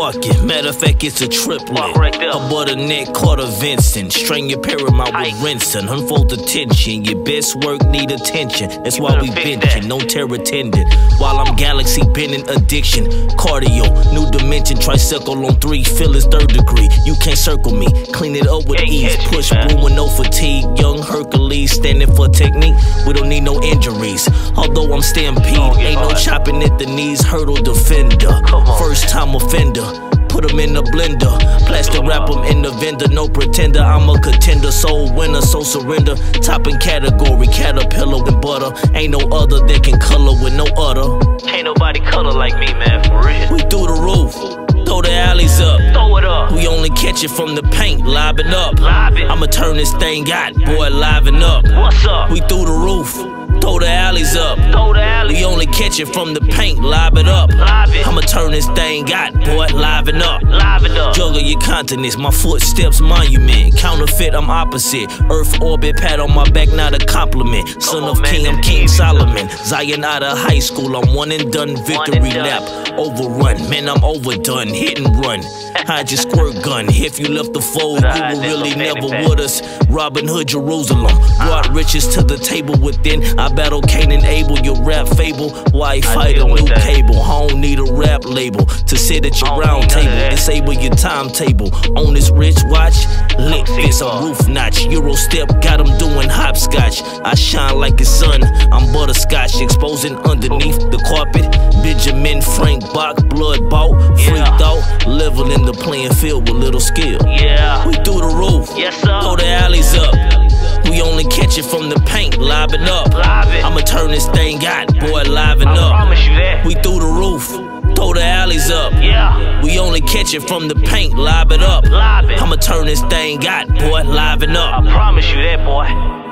market. Matter of fact, it's a triplet. Right there. A butter-neck Carter Vincent. Strain your paramount with rinsing. Unfold the tension. Your best work need attention. That's why we benching. No terror tendon. While I'm galaxy bending addiction. Cardio, new dimension. Tricycle on 3. Feel it's 3rd degree. You can't circle me. Clean it up with ease. Push broom with no fatigue. Young Hercules standing for technique. We don't need no injuries. Although I'm stampede. Ain't no chopping at the knees. Hurdle defender. First time offender. Put them in the blender, plastic wrap them in the vendor. No pretender, I'm a contender, soul winner, so surrender. Topping category, caterpillar with butter. Ain't no other that can color with no other. Ain't nobody color like me, man, for real. We through the roof, throw the alleys up. Throw it up. We only catch it from the paint, live it up. Live it. I'ma turn this thing out, boy, liven up. What's up? We through the roof, throw the alleys up. Throw the alley. We only catch it from the paint, live it up. Live it. I'ma turn this thing out, boy, liven up. Live it up. Juggle your continents, my footsteps monument. Counterfeit, I'm opposite. Earth orbit, pat on my back, not a compliment. Son of King, I'm King Solomon. Zion out of high school, I'm one and done. Victory lap, overrun. Man, I'm overdone. Hit and run. Hide your squirt gun. If you left the fold, you were really never with us. Robin Hood, Jerusalem. Brought riches to the table within. I battle Cain and Abel, your rap fable. Why fight a new cable? I don't need a rap label to sit at your round table. Disable your timetable. On this rich watch, lick this a roof notch. Euro step, got them doing hopscotch. I shine like the sun, I'm butterscotch. Exposing underneath the carpet. Benjamin Frank Bach, blood bought, free thought. Leveling the playing field with little skill. Yeah. We through the roof, Yes, sir. throw the alleys up. We only catch it from the paint, liven up. Live it. I'ma turn this thing out, boy, liven I up. promise you that. We through the roof, throw the alleys up. Yeah. We only catch it from the paint, live it up. Live it. I'ma turn this thing out, boy, liven up. I promise you that, boy.